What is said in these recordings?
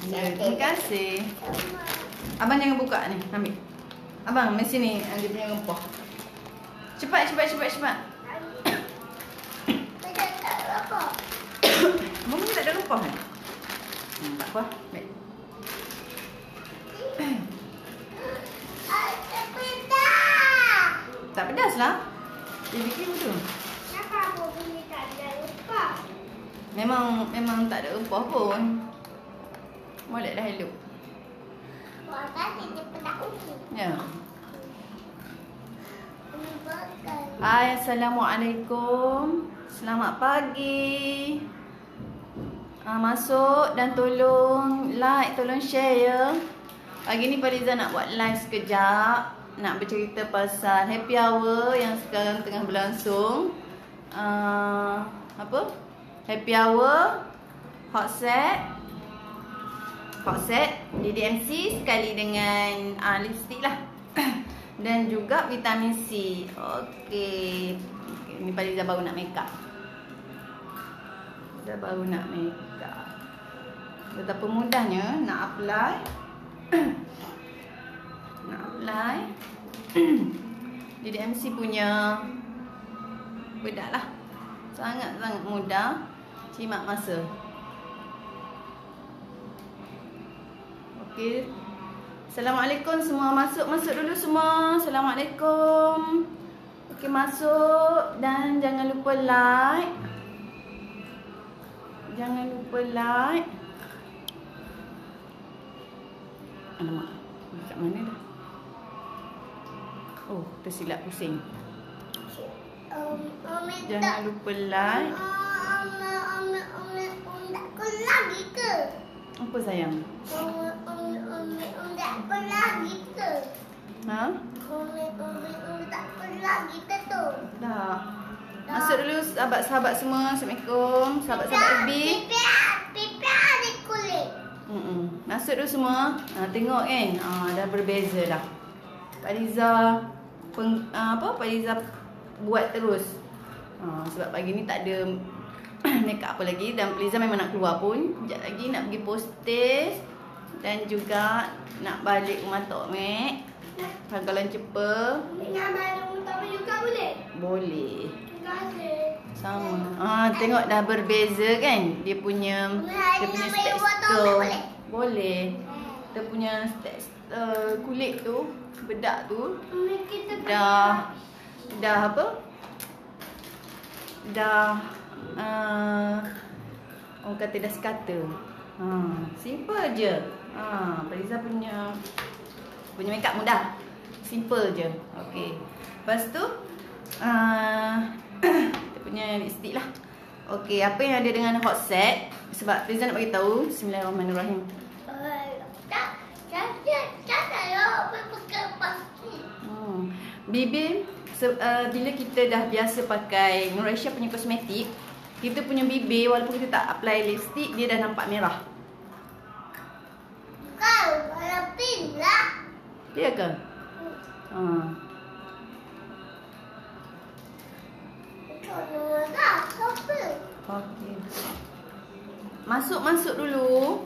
Ya, terima kasih. Abang jangan buka ni, ambil. Abang, mari sini, dia punya rempah. Cepat. Abang ni tak ada rempah kan? Tak apa, baik. Tak pedas lah. Dia bikin betul. Kenapa abang punya tak ada rempah? Memang tak ada rempah pun. Molek dah elok. Wah, tadi dia pernah uji. Ya. Ini bakal. Hai, Assalamualaikum. Selamat pagi. Masuk dan tolong like, tolong share ya. Pagi ni Fariza nak buat live sekejap. Nak bercerita pasal happy hour yang sekarang tengah berlangsung. Happy hour, hot set, DDMC sekali dengan lipstick lah. Dan juga vitamin C. Okey. Ni Fariza baru nak make up. Betapa mudahnya nak apply. DDMC punya bedak lah. Sangat-sangat mudah. Jimat masa. Okey. Assalamualaikum semua. Masuk dulu semua. Assalamualaikum. Okey, masuk dan jangan lupa like. Alamak, kat mana dah? Oh, tersilap pusing. Jangan lupa like. Takkan lagi ke? Apa sayang? Takkan lagi ke? Ha? Takkan lagi ke tu? Dah. Masuk dulu sahabat-sahabat semua. Assalamualaikum. Sahabat-sahabat FB. Pipi ada kulit. Masuk dulu semua. Tengok kan. Dah berbeza dah. Fariza Fariza buat terus. Sebab pagi ni tak ada make up apa lagi. Dan Fariza memang nak keluar pun. Sekejap lagi nak pergi postis. Dan juga nak balik rumah Tok Mek. Pangkalan cepa. Nak balik rumah juga boleh? Boleh. Terima kasih. Sama. Tengok dah berbeza kan. Dia punya tekstur. Boleh. Dia punya kulit tu, bedak tu dah orang kata dah sekata. Simple je. Fariza punya makeup mudah. Simple je. Okey. Lepas tu kita punya lipstick lah. Okey, apa yang ada dengan hot set? Sebab Fariza nak bagi tahu. Bismillahirrahmanirrahim. Bibir bila kita dah biasa pakai Nur Aisyah punya kosmetik, kita punya bibir walaupun kita tak apply lipstick, dia dah nampak merah. Kau warna pink lah. Dia ke? Okey. Masuk dulu.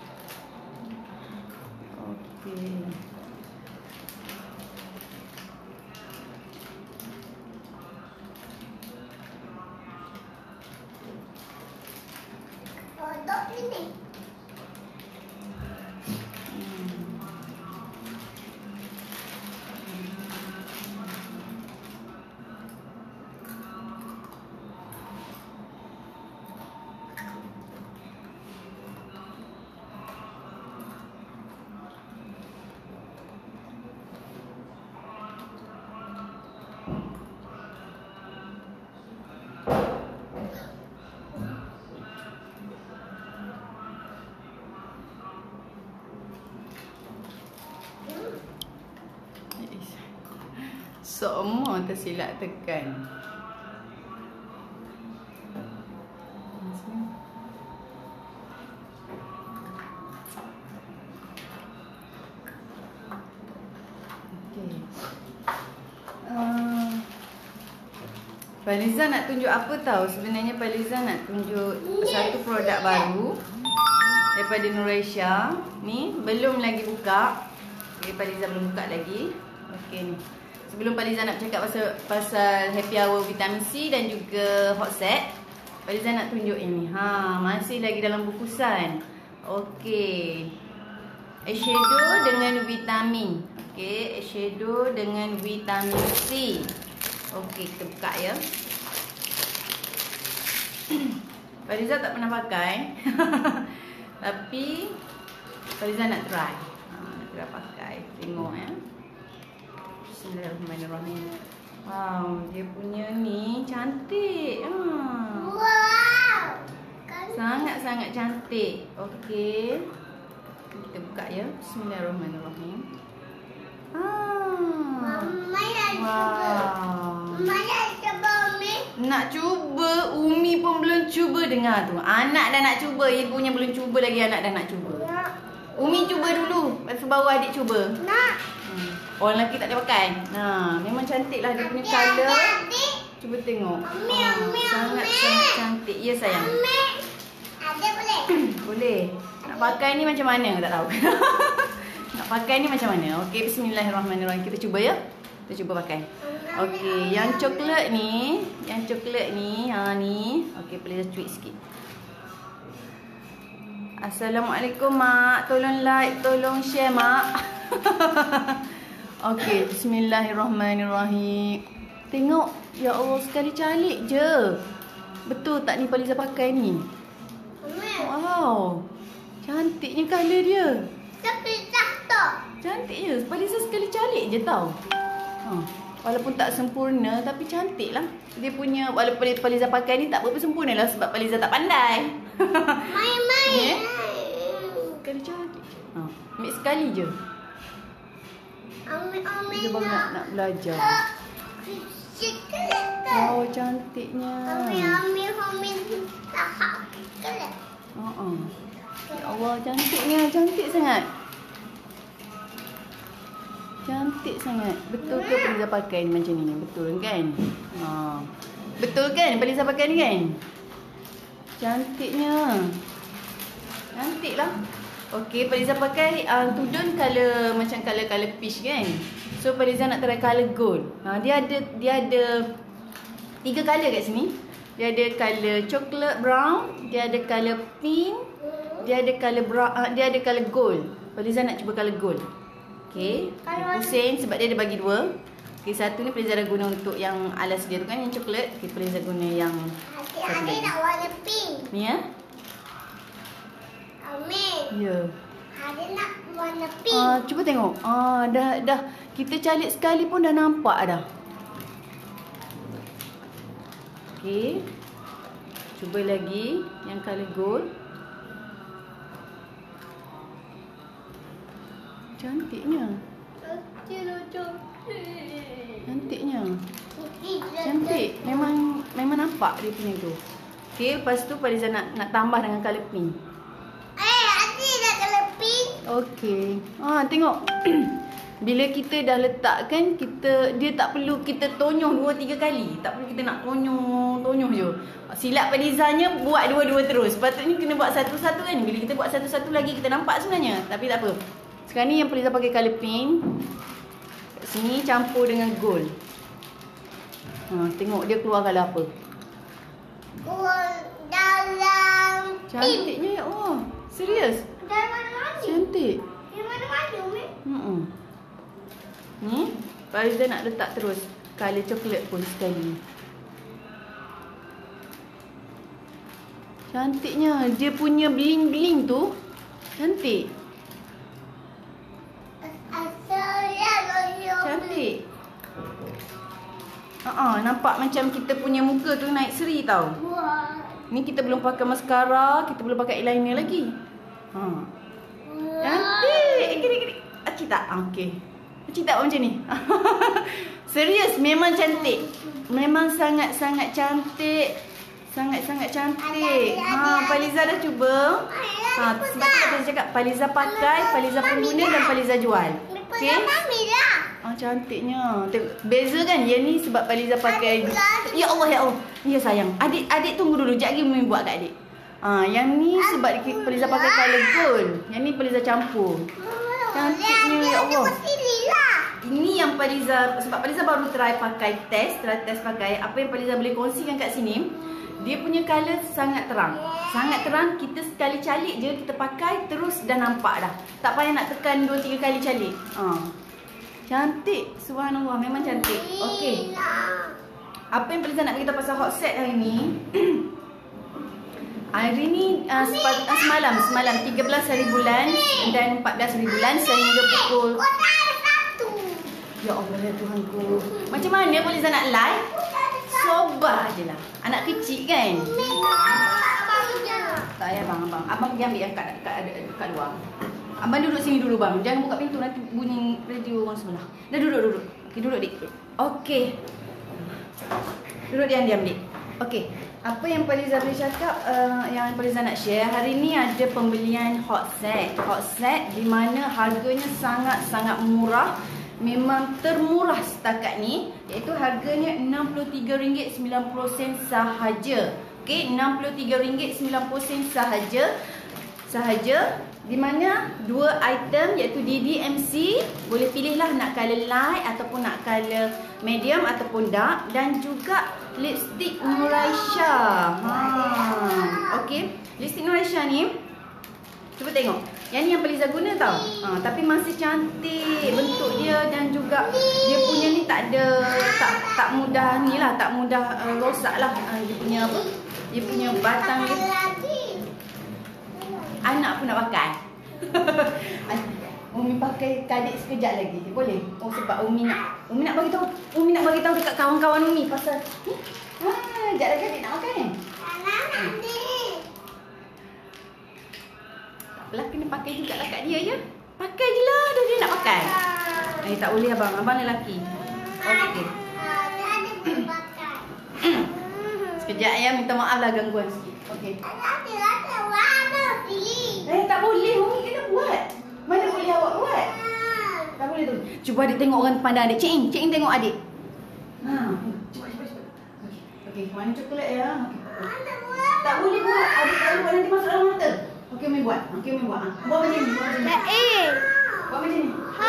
Okey. Dok ini. Semua tersilap tekan. Fariza nak tunjuk apa tahu? Sebenarnya Fariza nak tunjuk satu produk baru daripada Nuraisha. Ni belum lagi buka. Okay, Paliza belum buka lagi. Okey ni. Sebelum Paliza nak cakap pasal Happy Hour vitamin C dan juga hot set, Paliza nak tunjuk ini. Masih lagi dalam bungkusan. Okey. Eyeshadow dengan vitamin. Okey, eyeshadow dengan vitamin C. Okey, kita buka ya. Paliza tak pernah pakai. Tapi Paliza nak try. Nak pakai. Tengok ya. Bismillahirrahmanirrahim. Wow, dia punya ni cantik. Wow. Sangat-sangat cantik. Okey. Kita buka ya. Bismillahirrahmanirrahim. Mama nak cuba. Wow. Mama nak cuba Umi. Nak cuba, Umi pun belum cuba. Dengar tu. Anak dah nak cuba, ibunya belum cuba lagi, anak dah nak cuba. Nak. Umi cuba dulu, lepas tu baru adik cuba. Nak. Orang lelaki tak ada pakai. Memang cantik lah dia punya colour. Adik. Cuba tengok. Umi. Sangat-sangat cantik. Ya sayang. Umi. Ada boleh? Boleh. Nak pakai ni macam mana? Tak tahu. Nak pakai ni macam mana? Okey, bismillahirrahmanirrahim. Kita cuba ya. Kita cuba pakai. Okey, yang coklat ni, ni. Okey, boleh tweet sikit. Assalamualaikum mak. Tolong like, tolong share mak. Okey, bismillahirrahmanirrahim. Tengok, ya Allah sekali calik je. Betul tak ni Paliza pakai ni? Wow. Cantiknya colour dia. Tapi jatuh. Cantik je. Paliza sekali calik je tau. Walaupun tak sempurna tapi cantik lah. Dia punya, walaupun Paliza pakai ni tak berapa sempurna lah sebab Paliza tak pandai. Main-main. Sekali calik je. Ambil sekali je. Umi Dia baru nak belajar. Sikit. Wow, cantiknya. Umi tahap sikit. Ya Allah, cantiknya. Cantik sangat. Cantik sangat. Betul ke Paliza pakai ni macam ni? Betul kan? Betul kan Paliza pakai ni kan? Cantiknya. Cantik lah. Okey, Paliza pakai tudung color macam color peach kan? So Paliza nak try color gold. Dia ada 3 color kat sini. Dia ada color coklat brown, dia ada color pink, dia ada color brown, dia ada color gold. Paliza nak cuba color gold. Okey, pusing sebab dia ada bagi 2. Okey, satu ni Paliza dah guna untuk yang alas dia tu kan, yang coklat. Okey, Paliza guna yang Adik nak warna pink. ni ya. Amin. Ya. Adik nak warna pink. Cuba tengok. Dah kita calik sekali pun dah nampak dah. Okey. Cuba lagi yang color gold. Cantiknya. Cantiknya. Cantik. Memang nampak dia punya tu. Okey, lepas tu Paliza nak tambah dengan color pink. Adik nak color pink. Okey. Tengok. Bila kita dah letakkan, dia tak perlu kita tonyoh 2-3 kali. Tak perlu kita nak tonyoh je. Silap Palizanya buat dua-dua terus. Sepatutnya kena buat satu-satu kan. Bila kita buat satu-satu lagi kita nampak sebenarnya. Tapi tak apa. Sekarang ni yang Paliza pakai color pink. Kat sini campur dengan gold. Tengok dia keluar colour apa. Gold dalam pink. Cantiknya ya Allah. Serius? Dalam mana-mana. Cantik. Dalam mana-mana Umi. Ni Paliza nak letak terus colour coklat pun sekali. Cantiknya. Dia punya bling-bling tu cantik. Cantik. Nampak macam kita punya muka tu naik seri tau. Wah. Ni kita belum pakai mascara, kita belum pakai eyeliner lagi. Cantik. Kiri. Acik tak? Okey. Acik tak macam ni? Serius, memang cantik. Memang sangat-sangat cantik. Sangat-sangat cantik. Paliza dah cuba. Sebab tu Paliza cakap Paliza pakai, Paliza pengguna dan Paliza jual. Okey? Cantiknya. Beza kan? Yang ni sebab Paliza pakai. Ya Allah, ya Allah. Ya sayang. Adik tunggu dulu. Sekejap lagi Mimi buat kat adik. Yang ni sebab Faliza pakai colour gold. Yang ni Faliza campur. Cantiknya, ya Allah. Ini yang Faliza, sebab Faliza baru try test pakai. Apa yang Faliza boleh kongsikan kat sini, dia punya colour sangat terang. Sangat terang, kita sekali calik je, kita pakai terus dah nampak dah. Tak payah nak tekan 2-3 kali calik. Cantik, subhanallah, memang cantik. Okey. Apa yang Faliza nak beritahu pasal hot set hari ni? Hari ni semalam 13 hari bulan dan 14 hari bulan sehingga pukul. Ya Allah ya Tuhanku. Macam mana Faliza nak live? Sabar je lah. Anak kecil kan? Tak payah bang, abang. Abang pergi ambil yang kat luar. Abang duduk sini dulu bang. Jangan buka pintu, nanti bunyi radio orang sebelah. Dah duduk. Okey, duduk dik. Okey. Duduk diam dik. Okey. Apa yang Faliza boleh cakap, yang Faliza nak share, hari ni ada pembelian hot set. Hot set di mana harganya sangat-sangat murah. Memang termurah setakat ni, iaitu harganya RM63.90 sahaja. Okey, RM63.90 sahaja. Di mana dua item iaitu DDMC, boleh pilihlah nak color light ataupun nak color medium ataupun dark, dan juga lipstick Nuraisha. Okey, lipstick Nuraisha ni cuba tengok. Yang ni yang Faliza guna tau. Tapi masih cantik bentuk dia, dan juga dia punya ni tak mudah ni lah, tak mudah rosak lah. Dia punya apa? Dia punya batang dia. Anak pun nak pakai. Umi pakai kalik sekejap lagi. Boleh? Oh, sebab Umi nak bagi tahu dekat kawan-kawan Umi pasal sekejap lagi adik nak makan kan? Lah, kena pakai jugalah kat dia ya. Pakai je lah, dah dia nak pakai. Tak boleh abang lelaki. Okey. Sekejap ya, minta maaf lah gangguan sikit. Okey. Tak boleh, Umi kena buat. Mana boleh awak buat? Tak boleh tu. Cuba adik tengok orang pandang adik. Cik In tengok adik. Cepat. Okey, mana coklat ya? Tak boleh buat. Adik kalau buat nanti masuk dalam mata. Okey, Umi buat. Buat macam ni. Buat macam ni.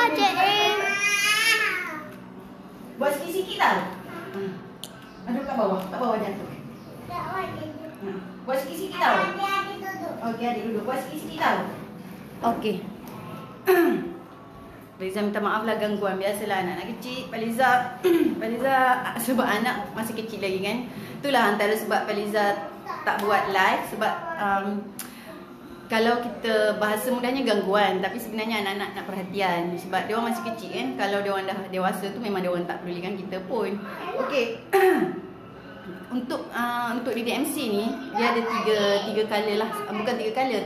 Buat sikit-sikit tau. Aduk kat bawah. Kat bawah jatuh. Buat sikit-sikit tau. Okey, adik duduk. Buat sikit-sikit tau. Okey. Faliza minta maaf lah gangguan. Biasalah anak-anak kecil. Faliza sebab anak masih kecil lagi kan. Itulah antara sebab Faliza tak buat live. Sebab kalau kita bahasa mudahnya gangguan, tapi sebenarnya anak-anak nak perhatian. Sebab dia orang masih kecil kan. Kalau dia orang dah dewasa tu memang dia orang tak pedulikan kita pun. Okey. Untuk DDMC ni dia ada tiga color lah. Bukan 3 color,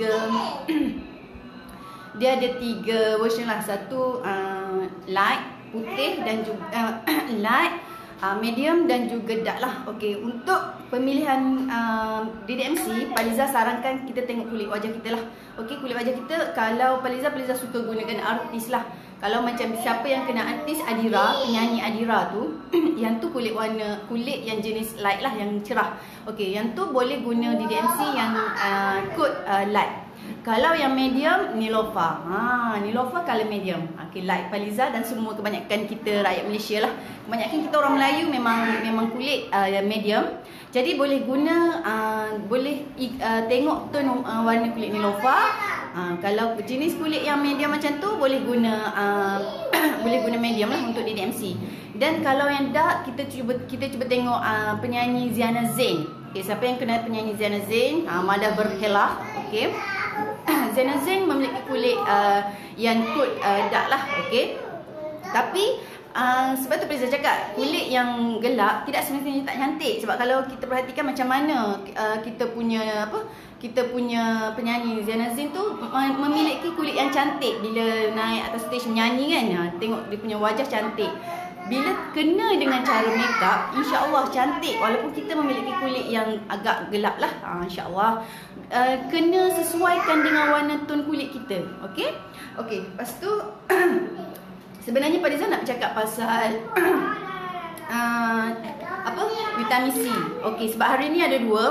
dia ada 3 version lah. Satu light, putih, dan juga light, medium dan juga dark lah. Okey, untuk pemilihan DDMC, Faliza sarankan kita tengok kulit wajah kita lah. Okey, kulit wajah kita, kalau Faliza suka gunakan artis lah. Kalau macam siapa yang kena artis Adira, penyanyi Adira tu, yang tu kulit yang jenis light lah, yang cerah. Okey, yang tu boleh guna DDMC yang kod light. Kalau yang medium, Nilofa. Nilofa color medium. Okey, light Faliza dan semua kebanyakan kita rakyat Malaysia lah. Kebanyakan kita orang Melayu memang kulit medium. Jadi boleh guna, tengok tone warna kulit Nilofa. Kalau jenis kulit yang medium macam tu, boleh guna medium lah untuk DDMC. Dan kalau yang dark, kita cuba tengok penyanyi Ziana Zain. Okay, siapa yang kenal penyanyi Ziana Zain? Madah Berhelah. Okay. Ziana Zain memiliki kulit yang kod dark lah. Okay. Tapi sebab tu Faliza cakap, kulit yang gelap tidak semestinya tak cantik. Sebab kalau kita perhatikan macam mana kita punya penyanyi Ziana Zain tu memiliki kulit yang cantik. Bila naik atas stage menyanyi kan, tengok dia punya wajah cantik. Bila kena dengan cara make up, insya-Allah cantik. Walaupun kita memiliki kulit yang agak gelap lah, insya-Allah kena sesuaikan dengan warna tone kulit kita. Okey? Okey, lepas tu sebenarnya Faliza nak bercakap pasal vitamin C. Okey, sebab hari ni ada 2.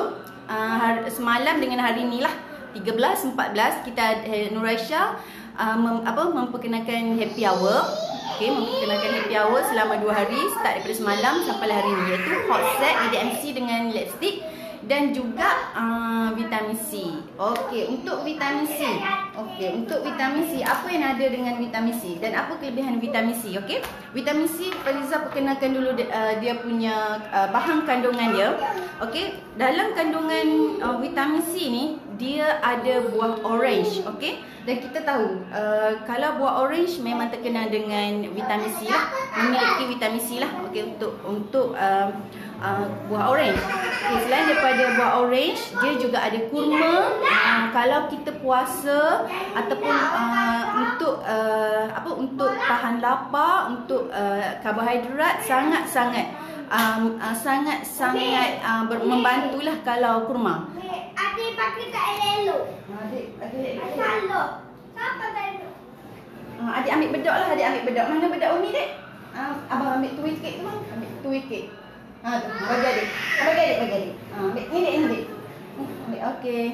semalam dengan hari ni lah 13, 14 kita Nur Aisyah memperkenalkan happy hour. Okey, memperkenalkan happy hour selama 2 hari start daripada semalam sampai hari ni, iaitu hot set VitaminC dengan lipstick dan juga vitamin C. Okey, untuk vitamin C. Okey, untuk vitamin C, apa yang ada dengan vitamin C dan apa kelebihan vitamin C? Okey. Vitamin C, Faliza perkenalkan dulu dia punya bahan kandungan dia. Okey, dalam kandungan vitamin C ni dia ada buah orange, okey? Dan kita tahu kalau buah orange memang terkenal dengan vitamin C lah, memiliki vitamin C lah, okey, untuk buah orange. Okay, selain daripada buah orange, dia juga ada kurma. Kalau kita puasa ataupun untuk tahan lapar, untuk karbohidrat sangat-sangat membantulah kalau kurma. Adik pakai tak elok. Adik Elok. Siapa tak elok? adik ambil bedok lah, adik ambil bedok. Mana bedok Umi, Dek? Abang ambil tu sikit tu bang. Ambil tu sikit. Bagi adik. Bagi adik. Ambil ni Dek, ni Dek. Ambil, okey.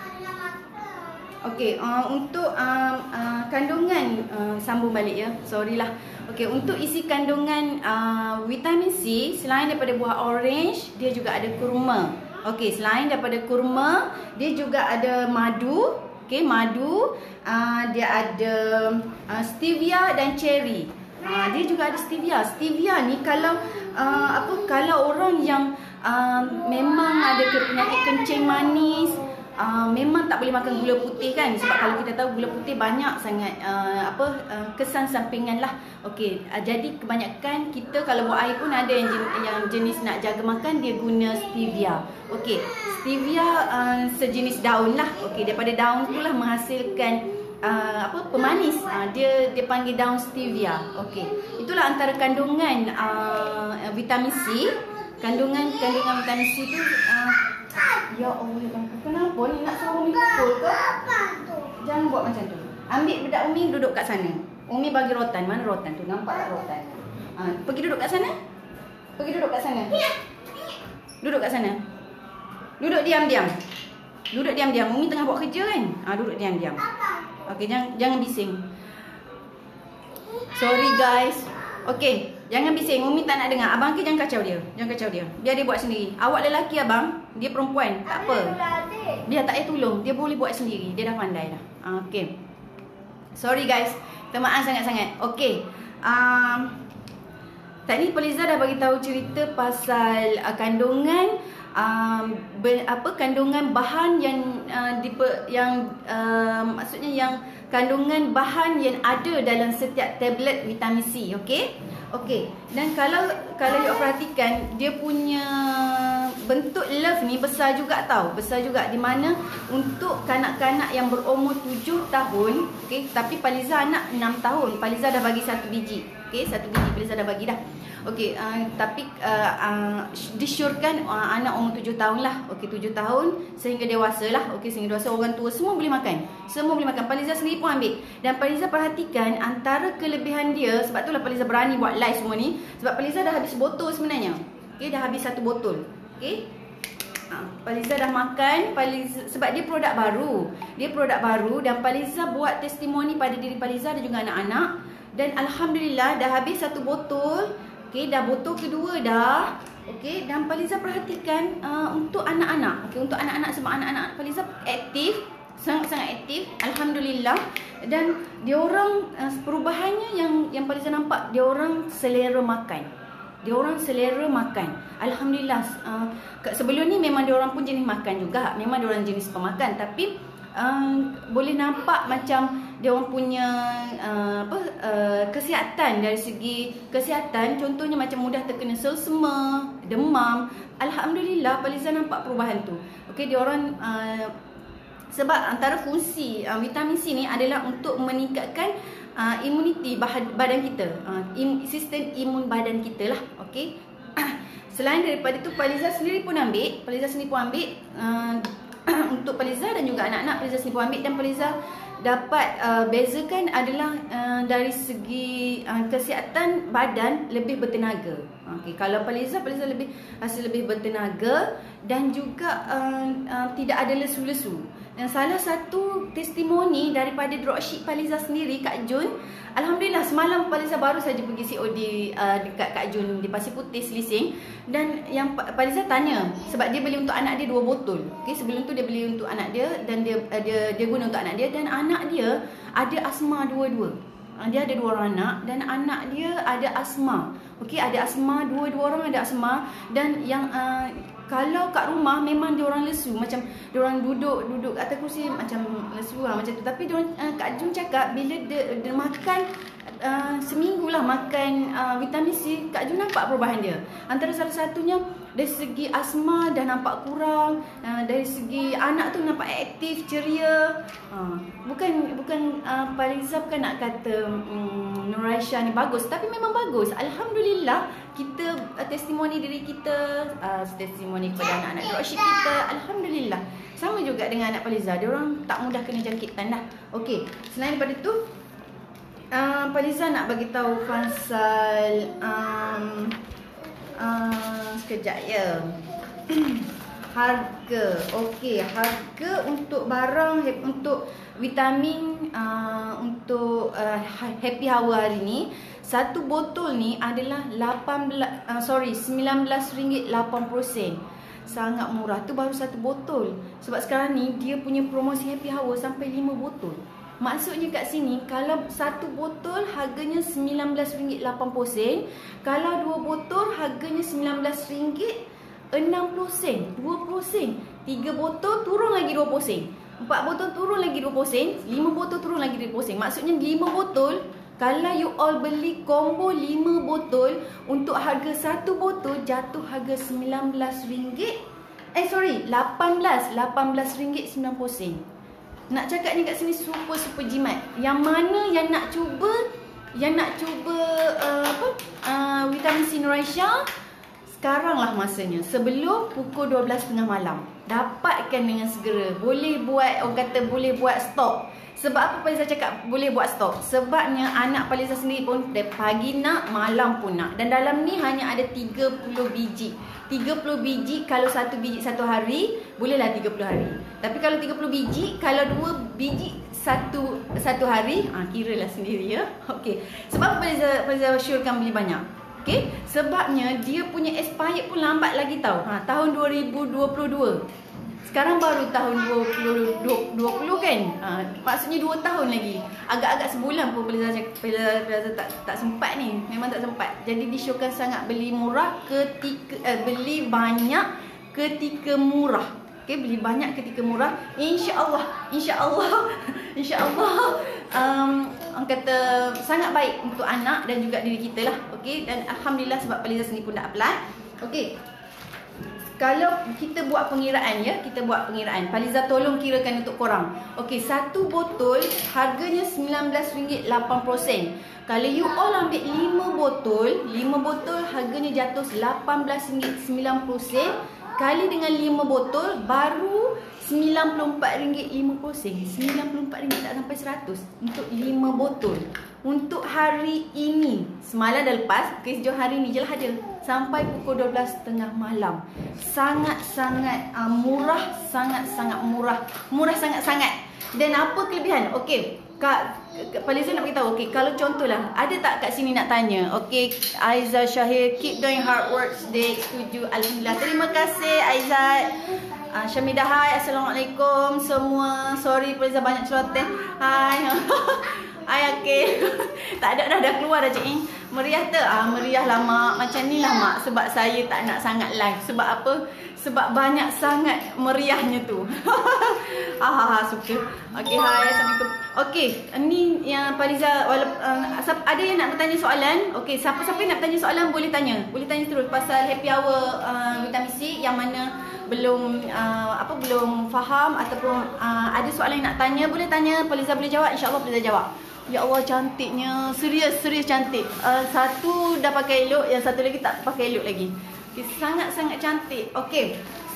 Okey, untuk kandungan sambung balik ya. Sorry lah. Okey, untuk isi kandungan vitamin C, selain daripada buah orange, dia juga ada kurma. Okey, selain daripada kurma, dia juga ada madu. Okey, madu, dia ada stevia dan cherry. Dia juga ada stevia. Stevia ni kalau kalau orang yang memang ada penyakit kencing manis, memang tak boleh makan gula putih kan, sebab kalau kita tahu gula putih banyak sangat kesan sampingan lah. Okey, jadi kebanyakan kita kalau buat air pun ada yang jenis nak jaga makan, dia guna stevia. Okey, stevia sejenis daun lah. Okey, daripada daun tu lah menghasilkan pemanis. Dia panggil daun stevia. Okey, itulah antara kandungan vitamin C. Kandungan vitamin C tu ya Allah, kenapa ni nak suruh Umi pukul ke? Jangan buat macam tu. Ambil bedak Umi, duduk kat sana. Umi bagi rotan. Mana rotan tu? Nampak tak rotan? Pergi duduk kat sana. Pergi duduk kat sana. Duduk kat sana. Duduk diam-diam. Duduk diam-diam. Umi tengah buat kerja kan? Duduk diam-diam. Okey, jangan bising. Sorry guys. Okey, jangan bising. Umi tak nak dengar. Abang ke jangan kacau dia. Jangan kacau dia. Biar dia buat sendiri. Awak lelaki abang, dia perempuan. Tak apa. Dia tak payah tolong. Dia boleh buat sendiri. Dia dah pandai dah. Okey. Sorry guys. Minta maaf sangat-sangat. Okey. Tadi Faliza dah bagi tahu cerita pasal kandungan kandungan bahan maksudnya yang kandungan bahan yang ada dalam setiap tablet vitamin C, okey? Okey. Dan kalau you perhatikan, dia punya bentuk love ni besar juga tau. Besar juga, di mana untuk kanak-kanak yang berumur 7 tahun, okey, tapi Faliza anak 6 tahun. Faliza dah bagi 1 biji. Okey, 1 biji Faliza dah bagi dah. Okey, tapi disyorkan anak umur 7 tahun lah. Okey, 7 tahun sehingga dewasa lah. Okey, sehingga dewasa, orang tua semua boleh makan. Semua boleh makan. Faliza sendiri pun ambil. Dan Faliza perhatikan antara kelebihan dia, sebab itulah Faliza berani buat live semua ni, sebab Faliza dah habis botol sebenarnya. Okey, dah habis 1 botol. Okey. Faliza dah makan, sebab dia produk baru. Dia produk baru dan Faliza buat testimoni pada diri Faliza dan juga anak-anak. Dan alhamdulillah dah habis 1 botol. Okey, dah botol kedua dah. Okey, dan Faliza perhatikan untuk anak-anak. Okey, untuk anak-anak, sebab anak-anak Faliza aktif, sangat-sangat aktif, alhamdulillah. Dan dia orang perubahannya yang Faliza nampak, dia orang selera makan. Dia orang selera makan. Alhamdulillah. Sebelum ni memang dia orang pun jenis makan juga. Memang dia orang jenis pemakan, tapi boleh nampak macam dia orang punya kesihatan, dari segi kesihatan, contohnya macam mudah terkena selesema, demam. Alhamdulillah Faliza nampak perubahan tu. Okey, dia orang sebab antara fungsi vitamin C ni adalah untuk meningkatkan imuniti badan kita, sistem imun badan kita lah. Okey. Selain daripada tu Faliza sendiri pun ambil untuk Paliza dan juga anak-anak Paliza sini pun ambil, dan Paliza dapat bezakan adalah dari segi kesihatan badan lebih bertenaga. Okey, kalau Paliza lebih rasa lebih bertenaga dan juga tidak ada lesu-lesu. Dan salah satu testimoni daripada dropship Paliza sendiri, Kak Jun, alhamdulillah semalam Paliza baru saja pergi COD dekat Kak Jun di Pasir Putih Selising, dan yang Paliza tanya sebab dia beli untuk anak dia 2 botol. Okey, sebelum tu dia beli untuk anak dia dan dia guna untuk anak dia, dan anak dia ada asma dua-dua. Dia ada 2 orang anak dan anak dia ada asma. Okey, ada asma, dua orang ada asma, dan yang kalau kat rumah memang dia orang lesu, macam dia orang duduk atas kursi macam lesu lah macam tu. Tapi dia orang, Kak Jun cakap bila dia makan seminggu lah makan vitamin C, Kak Jun nampak perubahan dia. Antara salah satunya dari segi asma dah nampak kurang, dari segi anak tu nampak aktif, ceria. Bukan Paliza bukan nak kata Nur Aisyah ni bagus, tapi memang bagus. Alhamdulillah, kita testimoni diri kita, testimoni kepada anak-anak dropship kita, alhamdulillah. Sama juga dengan anak Paliza, dia orang tak mudah kena jangkitan dah. Okey, selain daripada tu, Paliza nak bagi tahu pasal sekejap ya. Harga. Okey, harga untuk barang untuk vitamin untuk Happy Hour hari ni, satu botol ni adalah RM19.80. Sangat murah. Tu baru satu botol. Sebab sekarang ni dia punya promosi Happy Hour sampai 5 botol. Maksudnya kat sini, kalau satu botol harganya RM19.80, kalau 2 botol harganya RM19.60, 20 sen. 3 botol turun lagi 20 sen. 4 botol turun lagi 20 sen. 5 botol turun lagi 20 sen. Maksudnya 5 botol, kalau you all beli combo 5 botol, untuk harga satu botol jatuh harga RM18.90. Nak cakapnya kat sini super jimat. Yang mana yang nak cuba vitamin C Nur Aisyah, sekaranglah masanya, sebelum pukul 12.30 malam. Dapatkan dengan segera. Boleh buat, orang kata boleh buat stok. Sebab apa Paliza cakap boleh buat stok? Sebabnya anak Paliza sendiri pun pagi nak, malam pun nak. Dan dalam ni hanya ada 30 biji. 30 biji, kalau 1 biji 1 hari, bolehlah 30 hari. Tapi kalau 30 biji, kalau 2 biji satu hari, kiralah sendiri ya. Okey. Sebab Paliza syorkan beli banyak. Okey, sebabnya dia punya expired pun lambat lagi tau. Tahun 2022. Sekarang baru tahun 2020 kan. Maksudnya 2 tahun lagi. Agak-agak sebulan pun Paliza tak sempat ni. Memang tak sempat. Jadi disyorkan sangat beli murah beli banyak ketika murah. Okey, beli banyak ketika murah. InsyaAllah orang kata sangat baik untuk anak dan juga diri kita lah. Okey, dan alhamdulillah sebab Paliza sendiri pun dah apply. Okey. Kalau kita buat pengiraan ya, Paliza tolong kirakan untuk korang. Okey, satu botol harganya RM19.80. Kalau you all ambil 5 botol harganya jatuh RM18.90. Kali dengan 5 botol baru RM94.50. RM94 tak sampai 100 untuk 5 botol. Untuk hari ini, semalam dah lepas, sejauh hari ni je lah ada. Sampai pukul 12.30 malam. Sangat-sangat murah, sangat-sangat murah. Murah sangat-sangat. Dan apa kelebihan? Okey, Paliza nak beritahu. Okey, kalau contohlah, ada tak kat sini nak tanya? Okey, Aizat Syahir, keep doing hard work today. Setuju, alhamdulillah. Terima kasih Aizat. Syamidah, hai, assalamualaikum semua. Sorry Paliza banyak celoteh. Hai. Hai, okey. Tak ada dah keluar dah cik. Meriah tu? Meriah lah mak. Macam ni lah mak. Sebab saya tak nak sangat live. Sebab apa? Sebab banyak sangat meriahnya tu. Suka. Okey, hai, assalamualaikum. Okey, ni yang Paliza ada yang nak bertanya soalan? Okey, siapa-siapa yang nak bertanya soalan boleh tanya. Boleh tanya terus pasal Happy Hour vitamin C yang mana belum faham ataupun ada soalan yang nak tanya, boleh tanya. Paliza boleh jawab, insya-Allah Paliza jawab. Ya Allah, cantiknya. Serius cantik. Satu dah pakai elok, yang satu lagi tak pakai elok lagi. Okay, sangat-sangat cantik. Okey.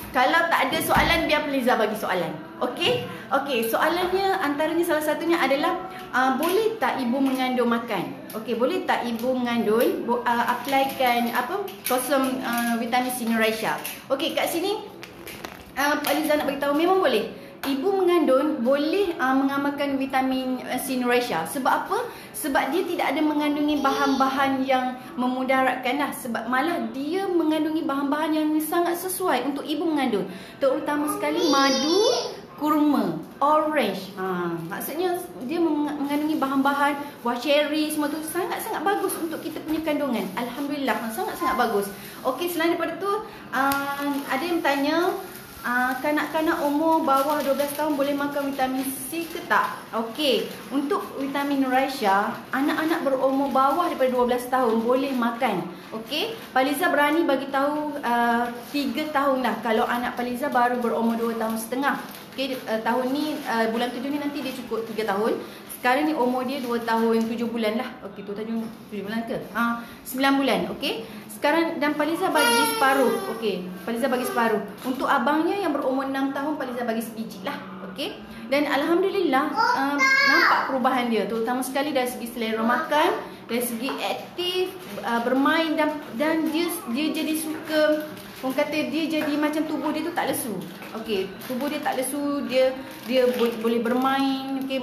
Kalau tak ada soalan, biar Faliza bagi soalan. Okey? Okey, soalannya antaranya salah satunya adalah boleh tak ibu mengandung makan? Okey, boleh tak ibu mengandung applykan kosong vitamin Sinuracia? Okey, kat sini Faliza nak beritahu memang boleh. Ibu mengandung boleh mengamalkan vitamin Sinuracia. Sebab apa? Sebab dia tidak ada mengandungi bahan-bahan yang memudaratkan lah. Sebab malah dia mengandungi bahan-bahan yang sangat sesuai untuk ibu mengandung. Terutama sekali madu, kurma, orange. Maksudnya dia mengandungi bahan-bahan buah cherry, semua tu sangat-sangat bagus untuk kita punya kandungan. Alhamdulillah, sangat-sangat bagus. Okey, selain daripada tu ada yang tanya, kanak-kanak umur bawah 12 tahun boleh makan vitamin C ke tak? Okey, untuk vitamin Nuracia, anak-anak berumur bawah daripada 12 tahun boleh makan. Okey, Faliza berani bagi tahu 3 tahun dah kalau anak Faliza baru berumur 2 tahun setengah. Okey, tahun ni bulan 7 ni nanti dia cukup 3 tahun. Sekarang ni umur dia 2 tahun 7 bulan lah. Okey, 2 tahun 7 bulan ke? 9 bulan. Okey. Sekarang dan Faliza bagi separuh. Okey, Faliza bagi separuh. Untuk abangnya yang berumur 6 tahun, Faliza bagi sebiji lah. Okey. Dan alhamdulillah nampak perubahan dia, terutama sekali dari segi selera makan, dari segi aktif, bermain dan dia jadi suka. Orang kata dia jadi macam tubuh dia tu tak lesu. Okey, tubuh dia tak lesu, dia boleh bermain, okey,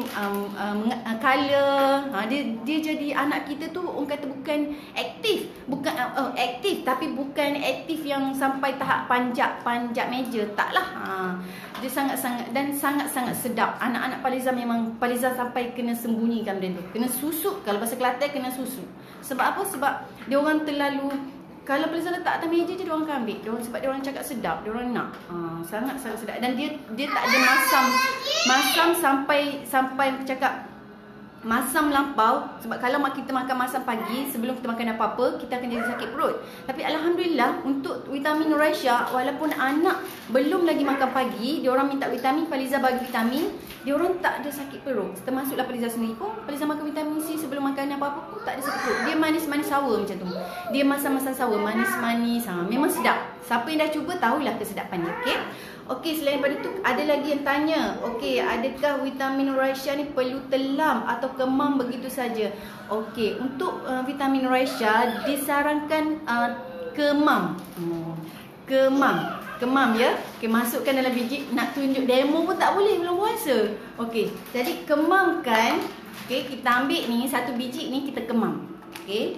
color. Dia jadi anak kita tu orang kata bukan aktif, aktif tapi bukan aktif yang sampai tahap panjat meja, taklah. Dia sangat-sangat dan sangat-sangat sedap. Anak-anak Faliza memang Faliza sampai kena sembunyikan benda tu. Kena susuk, kalau bahasa Kelantan kena susuk. Sebab apa? Sebab dia orang terlalu, kalau Faliza letak atas meja je, dia orang akan ambil. Sebab dia orang cakap sedap, dia orang nak. Sangat-sangat sedap. Dan dia tak ada masam sampai cakap masam lampau. Sebab kalau kita makan masam pagi, sebelum kita makan apa-apa, kita akan jadi sakit perut. Tapi alhamdulillah untuk vitamin Nuracia, walaupun anak belum lagi makan pagi, dia orang minta vitamin, Faliza bagi vitamin, dia orang tak ada sakit perut. Termasuklah Faliza sendiri pun, Faliza makan vitamin C sebelum makan apa-apa pun tak ada sakit perut. Dia manis-manis sour macam tu. Dia masam-masam sour, manis-manis. Memang sedap. Siapa yang dah cuba tahulah kesedapannya. Okey. Okey, selain daripada tu ada lagi yang tanya, okey, adakah vitamin Nuracia ni perlu telam atau kemam begitu saja? Okey, untuk vitamin Nuracia disarankan kemam. Kemam ya. Okey, masukkan dalam biji. Nak tunjuk demo pun tak boleh belum puasa. Okey, jadi kemamkan. Okey, kita ambil ni satu biji ni, kita kemam. Okey.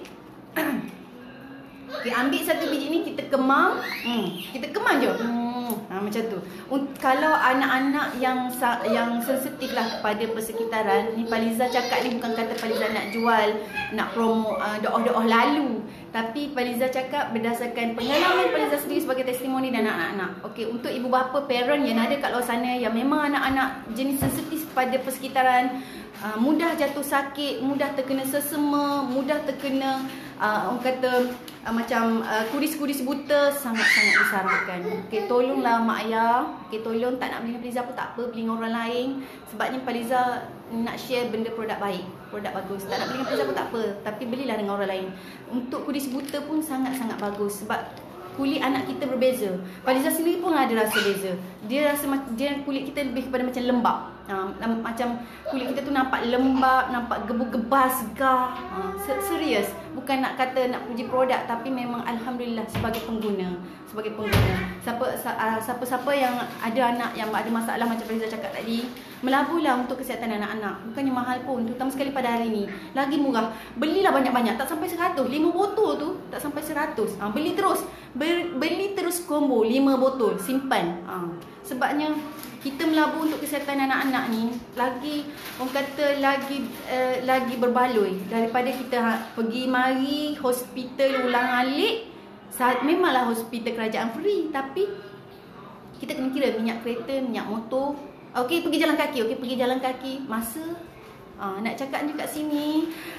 Okey, ambil satu biji ni, kita kemam. Kita kemam je. Macam tu. Kalau anak-anak yang sensitif lah kepada persekitaran, ni Faliza cakap ni bukan kata Faliza nak jual, nak promo doa-doa lalu. Tapi Faliza cakap berdasarkan pengalaman Faliza sendiri sebagai testimoni dan anak-anak. Okey, untuk ibu bapa, parent yang ada kat luar sana yang memang anak-anak jenis sensitif pada persekitaran, mudah jatuh sakit, mudah terkena sesama, mudah terkena orang kata macam kuris-kuris buta, sangat-sangat disarankan. Okey, tolonglah mak ayah. Okey, tolong tak nak beli Faliza pun tak apa, beli dengan orang lain. Sebabnya Faliza nak share benda produk baik, produk bagus. Tak nak beli dengan Faliza pun tak apa, tapi belilah dengan orang lain. Untuk kuris buta pun sangat-sangat bagus sebab kulit anak kita berbeza. Faliza sendiri pun ada rasa beza. Dia rasa kulit kita lebih kepada macam lembab. Macam kulit kita tu nampak lembab, nampak gebu-gebas, segar. Serius. Bukan nak kata nak puji produk, tapi memang alhamdulillah sebagai pengguna. Siapa-siapa yang ada anak yang ada masalah macam Faliza cakap tadi, melabuhlah untuk kesihatan anak-anak. Bukannya mahal pun, terutama sekali pada hari ni. Lagi murah. Belilah banyak-banyak, tak sampai 100. 5 botol tu tak sampai 100. Beli terus. Beli terus combo 5 botol, simpan. Sebabnya kita melabur untuk kesihatan anak-anak ni lagi, orang kata lagi berbaloi daripada kita pergi mari hospital ulang-alik. Memanglah hospital kerajaan free, tapi kita kena kira minyak kereta, minyak motor. Okey, pergi jalan kaki. Masa nak cakap je kat sini,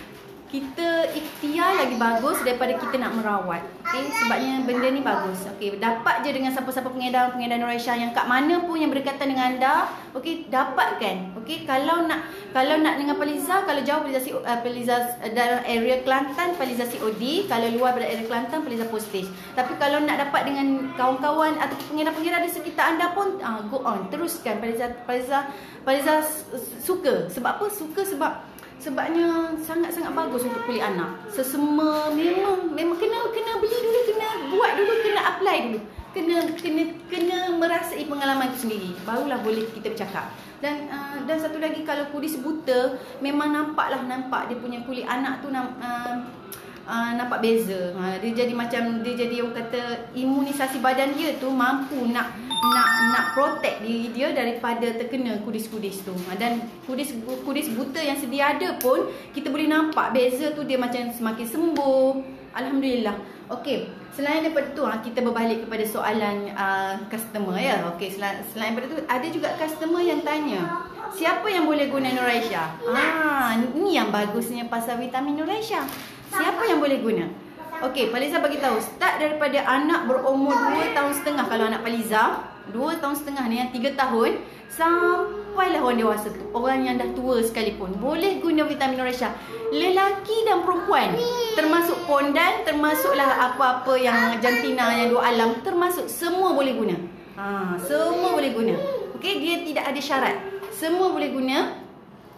kita ikhtiar lagi bagus daripada kita nak merawat. Okey, sebabnya benda ni bagus. Okey, dapat je dengan siapa-siapa pengedar Nuraisha yang kat mana pun yang berdekatan dengan anda. Okey, dapatkan. Okey, kalau nak dengan Paliza, kalau jauh Paliza dalam area Kelantan, Paliza COD, kalau luar daripada area Kelantan, Paliza postage. Tapi kalau nak dapat dengan kawan-kawan atau pengedar-pengedar di sekitar anda pun, go on, teruskan. Paliza suka. Sebab apa? Suka sebabnya sangat-sangat bagus untuk kulit anak. Sesama memang kena beli dulu, kena buat dulu, kena apply dulu. Kena merasai pengalaman itu sendiri. Barulah boleh kita bercakap. Dan satu lagi, kalau kudis buta, memang nampak dia punya kulit anak tu nampak beza. Dia jadi orang kata imunisasi badan dia tu mampu nak protect diri dia daripada terkena kudis-kudis tu. Dan kudis buta yang sedia ada pun kita boleh nampak beza tu, dia macam semakin sembuh. Alhamdulillah. Okey, selain daripada tu kita berbalik kepada soalan customer ya. Okey, selain daripada tu ada juga customer yang tanya, siapa yang boleh guna Nuraisha? Ni yang bagusnya pasal vitamin Nuraisha. Siapa yang boleh guna? Okey, Paliza bagi tahu, start daripada anak berumur 2 tahun setengah. Kalau anak Paliza 2 tahun setengah ni, yang 3 tahun sampailah orang dewasa tu, orang yang dah tua sekalipun boleh guna vitamin Nuraisha. Lelaki dan perempuan, termasuk pondan, termasuklah apa-apa yang jantina, yang dua alam, termasuk semua boleh guna. Semua boleh guna. Okey, dia tidak ada syarat. Semua boleh guna.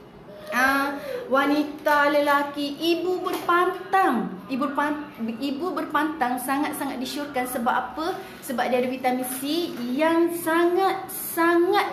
Wanita, lelaki, ibu berpantang sangat-sangat disyorkan. Sebab apa? Sebab dia ada vitamin C yang sangat-sangat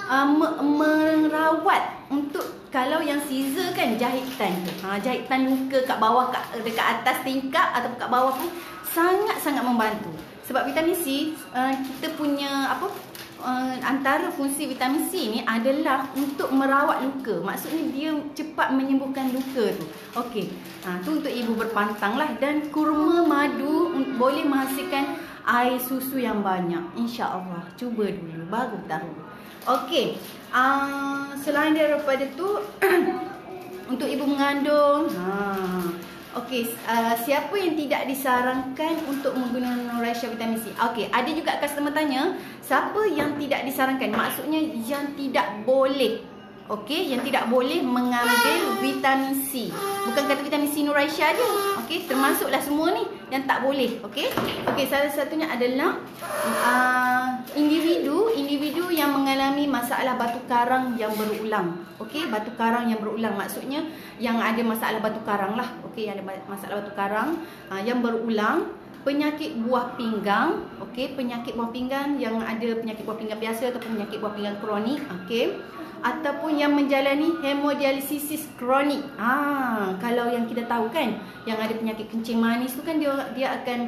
merawat untuk, kalau yang Caesar kan, jahitan tu, jahitan luka kat bawah, dekat atas tingkap atau kat bawah pun sangat-sangat membantu. Sebab vitamin C, kita punya antara fungsi vitamin C ni adalah untuk merawat luka. Maksudnya dia cepat menyembuhkan luka tu. Okey, tu untuk ibu berpantang lah. Dan kurma madu boleh menghasilkan air susu yang banyak, insya-Allah. Cuba dulu baru tahu. Okey, selain daripada tu untuk ibu mengandung, okey, siapa yang tidak disarankan untuk menggunakan Nuraisha vitamin C? Okey, ada juga customer tanya, siapa yang tidak disarankan? Maksudnya yang tidak boleh. Okey, yang tidak boleh mengambil vitamin C. Bukan kata vitamin C Nuraisha je. Okey, termasuklah semua ni yang tak boleh. Okey. Okey, salah satunya adalah individu yang mengalami masalah batu karang yang berulang. Okey, batu karang yang berulang maksudnya yang ada masalah batu karang lah. Okey, yang ada masalah batu karang yang berulang. Penyakit buah pinggang, okey, penyakit buah pinggang yang ada penyakit buah pinggang biasa ataupun penyakit buah pinggang kronik, okey, ataupun yang menjalani hemodialisis kronik. Kalau yang kita tahu kan, yang ada penyakit kencing manis tu kan, dia akan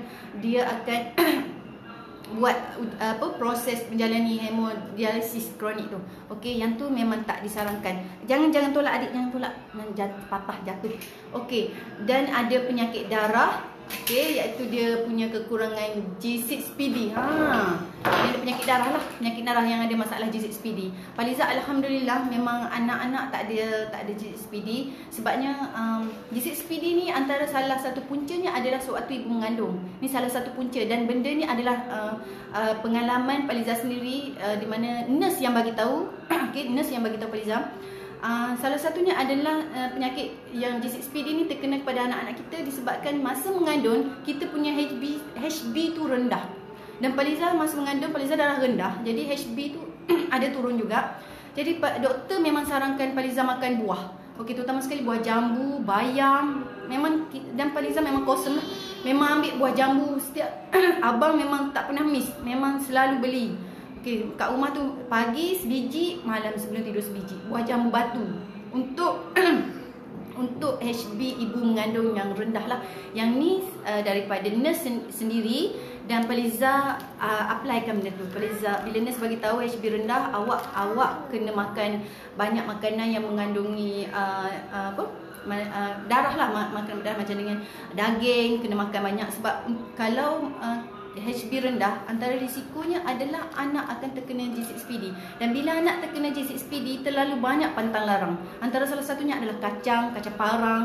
buat proses menjalani hemodialisis kronik tu. Okey, yang tu memang tak disarankan. Jangan tolak adik, jangan tolak, patah jatuh. Okey, dan ada penyakit darah. Okey, iaitu dia punya kekurangan G6PD. Dia ada penyakit darah lah, penyakit darah yang ada masalah G6PD. Paliza alhamdulillah memang anak-anak tak ada G6PD. Sebabnya G6PD ni antara salah satu puncanya adalah sewaktu ibu mengandung. Ni salah satu punca, dan benda ni adalah pengalaman Paliza sendiri, di mana nurse yang bagi tahu. Okey, nurse yang bagi tahu Paliza. Salah satunya adalah penyakit yang G6PD ni terkena kepada anak-anak kita disebabkan masa mengandung kita punya HB tu rendah. Dan Paliza masa mengandung, Paliza darah rendah, jadi HB tu ada turun juga. Jadi doktor memang sarankan Paliza makan buah. Okey, terutama sekali buah jambu, bayam. Dan Paliza memang kosong lah. Memang ambil buah jambu setiap abang memang tak pernah miss, memang selalu beli. Okay, kat rumah tu pagi sebiji, malam sebelum tidur sebiji. Buah jambu batu untuk untuk HB ibu mengandung yang rendah lah. Yang ni daripada nurse sendiri, dan Paliza applykan benda tu. Paliza, bila nurse bagi tahu HB rendah, awak kena makan banyak makanan yang mengandungi darah lah, makan darah macam dengan daging, kena makan banyak. Sebab kalau HB rendah, antara risikonya adalah anak akan terkena G6PD. Dan bila anak terkena G6PD, terlalu banyak pantang larang. Antara salah satunya adalah kacang parang,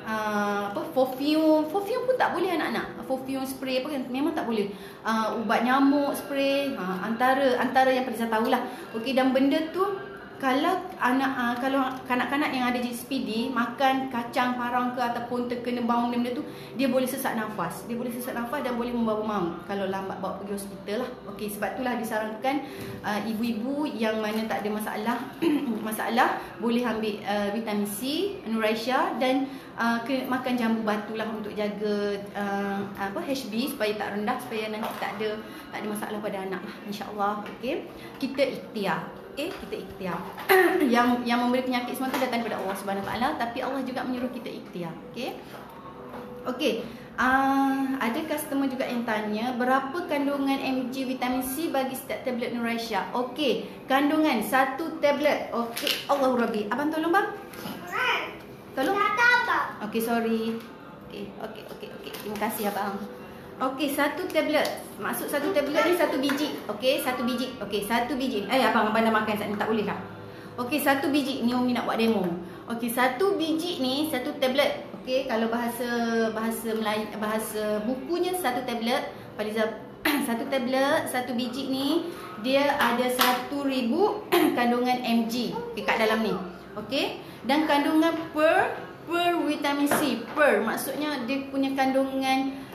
perfume pun tak boleh anak-anak. Perfume spray apa kan memang tak boleh. Ubat nyamuk spray, antara yang Faliza tahulah. Okey, dan benda tu kalau kanak-kanak yang ada GSPD makan kacang parang ke ataupun terkena bau benda tu, dia boleh sesak nafas. Dia boleh sesak nafas dan boleh membawa maut kalau lambat bawa pergi hospital lah. Okey, sebab itulah disarankan ibu-ibu yang mana tak ada masalah boleh ambil vitamin C, Nuraisha, dan makan jambu batu lah untuk jaga HB supaya tak rendah, supaya nanti tak ada masalah pada anak lah, insya-Allah. Okey, kita ikhtiar. Kita ikhtiar. yang memberi penyakit semua tu datang daripada Allah Subhanahu Taala, tapi Allah juga menyuruh kita ikhtiar. Okey. Ada customer juga yang tanya berapa kandungan mg vitamin C bagi setiap tablet Nuraisha. Okey, kandungan 1 tablet. Okey, Allahu Rabbi. Abang tolong bang. Tolong. Okey, sorry. Okey. Terima kasih abang. Okey, 1 tablet. Maksud 1 tablet ni 1 biji. Okey, 1 biji. Okey, 1 biji. Abang dah makan saat ni, tak boleh lah. Okey, 1 biji. Ni Umi nak buat demo. Okey, 1 biji ni 1 tablet. Okey, kalau bahasa Melayu, bahasa bukunya 1 tablet. Faliza 1 tablet, 1 biji ni dia ada 1000 kandungan mg kat dalam ni. Okey, dan kandungan per vitamin C. Per maksudnya dia punya kandungan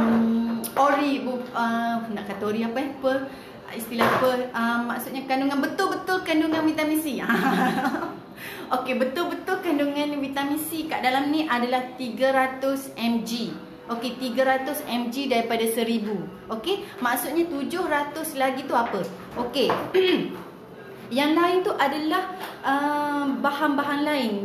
nak kata ori apa per istilah per maksudnya kandungan betul-betul kandungan vitamin C. Okey, betul-betul kandungan vitamin C kat dalam ni adalah 300 mg. Okey, 300 mg daripada 1000. Okey, maksudnya 700 lagi tu apa? Okey. Yang lain tu adalah bahan-bahan lain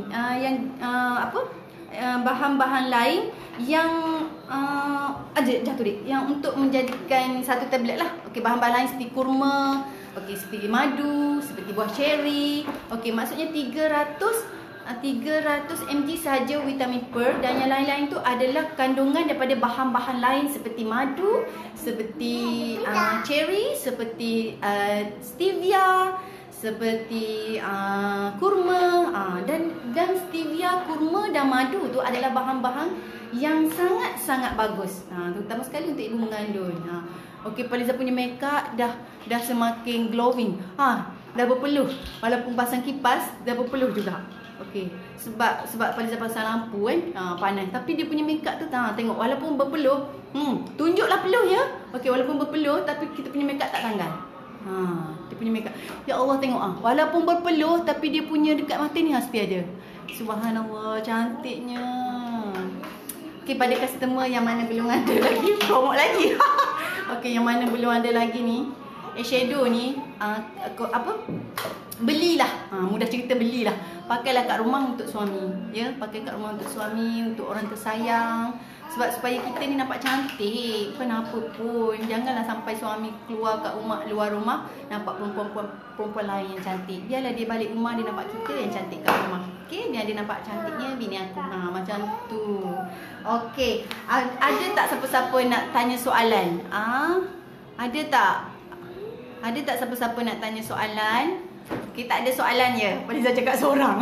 bahan-bahan lain yang jatuh dik, yang untuk menjadikan 1 tablet lah. Okey, bahan-bahan lain seperti kurma, okey, seperti madu, seperti buah cherry. Okey, maksudnya 300 mg sahaja vitamin per, dan yang lain-lain tu adalah kandungan daripada bahan-bahan lain seperti madu, seperti cherry, seperti stevia, seperti kurma, dan stevia, kurma dan madu tu adalah bahan-bahan yang sangat-sangat bagus, terutama sekali untuk ibu mengandung. Okey, Faliza punya makeup dah semakin glowing. Dah berpeluh, walaupun pasang kipas dah berpeluh juga. Okey, sebab Faliza pasang lampu kan, panas, tapi dia punya makeup tu tengok walaupun berpeluh, tunjuklah peluh ya. Okey, walaupun berpeluh tapi kita punya makeup tak tanggal. Dia punya makeup, ya Allah, tengok walaupun berpeluh tapi dia punya dekat mata ni mesti ada. Subhanallah, cantiknya. Okey, pada customer yang mana belum ada lagi, promote lagi. Okey, yang mana belum ada lagi ni, eyeshadow ni belilah. Mudah cerita, belilah. Pakailah kat rumah untuk suami, ya, pakai kat rumah untuk suami, untuk orang tersayang. Sebab supaya kita ni nampak cantik. Kenapa pun janganlah sampai suami keluar kat luar rumah nampak perempuan lain yang cantik. Biarlah dia balik rumah dia nampak kita yang cantik kat rumah. Okey, biar dia nampak cantiknya bini aku. Macam tu. Okey, ada tak siapa-siapa nak tanya soalan? Ada tak siapa-siapa nak tanya soalan? Okey, tak ada soalan je. Faliza cakap seorang.